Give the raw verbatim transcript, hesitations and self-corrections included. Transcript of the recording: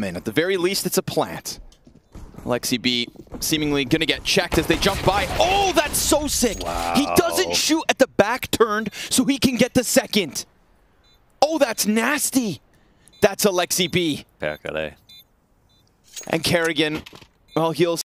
Man, at the very least, it's a plant. AleksiB seemingly gonna get checked as they jump by. Oh, that's so sick! Wow. He doesn't shoot at the back turned so he can get the second. Oh, that's nasty. That's AleksiB. Perkele. And Kerrigan, well, he'll